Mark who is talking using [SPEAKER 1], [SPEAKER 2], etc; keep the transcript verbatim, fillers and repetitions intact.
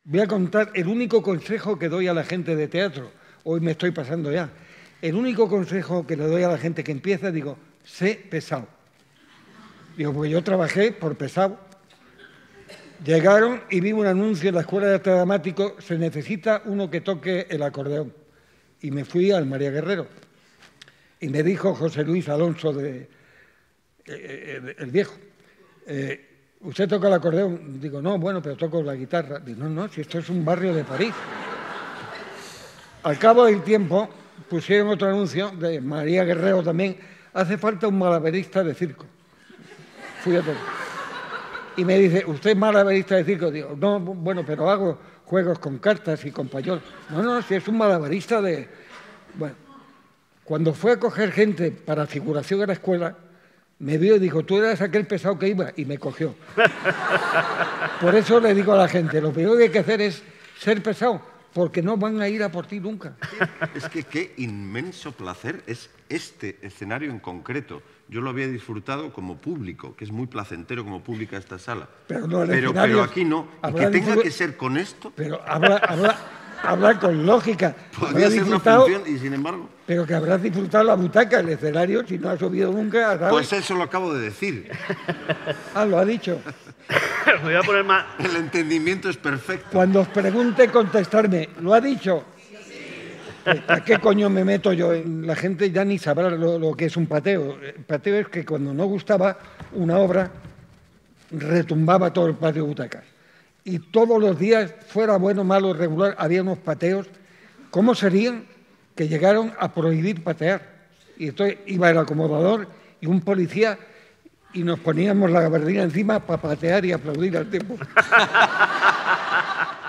[SPEAKER 1] Voy a contar el único consejo que doy a la gente de teatro. Hoy me estoy pasando ya. El único consejo que le doy a la gente que empieza, digo, sé pesado. Digo, porque yo trabajé por pesado. Llegaron y vi un anuncio en la Escuela de Arte Dramático, se necesita uno que toque el acordeón. Y me fui al María Guerrero. Y me dijo José Luis Alonso, de, eh, el viejo, eh, ¿usted toca el acordeón? Digo, no, bueno, pero toco la guitarra. Digo, no, no, si esto es un barrio de París. Al cabo del tiempo pusieron otro anuncio de María Guerrero también, hace falta un malabarista de circo. Fui a todo. Y me dice, ¿usted es malabarista de circo? Digo, no, bueno, pero hago juegos con cartas y con payol. No, no, si es un malabarista de... Bueno, cuando fue a coger gente para figuración a la escuela, me vio y dijo, tú eras aquel pesado que iba, y me cogió. Por eso le digo a la gente, lo primero que hay que hacer es ser pesado, porque no van a ir a por ti nunca.
[SPEAKER 2] Es que qué inmenso placer es este escenario en concreto. Yo lo había disfrutado como público, que es muy placentero como pública esta sala.
[SPEAKER 1] Pero, no,
[SPEAKER 2] pero, pero aquí no. Y que tenga que ser con esto...
[SPEAKER 1] Pero habla, habla, habla con lógica.
[SPEAKER 2] Podría ser una función y sin embargo...
[SPEAKER 1] Pero que habrás disfrutado la butaca, el escenario, si no has subido nunca... ¿sabes?
[SPEAKER 2] Pues eso lo acabo de decir.
[SPEAKER 1] Ah, lo ha dicho.
[SPEAKER 3] Voy a poner más...
[SPEAKER 2] El entendimiento es perfecto.
[SPEAKER 1] Cuando os pregunte, contestarme, ¿lo ha dicho? ¿A qué coño me meto yo? La gente ya ni sabrá lo, lo que es un pateo. El pateo es que cuando no gustaba una obra, retumbaba todo el patio de butacas. Y todos los días, fuera bueno, malo, regular, había unos pateos. ¿Cómo serían que llegaron a prohibir patear? Y entonces iba el acomodador y un policía y nos poníamos la gabardina encima para patear y aplaudir al tiempo.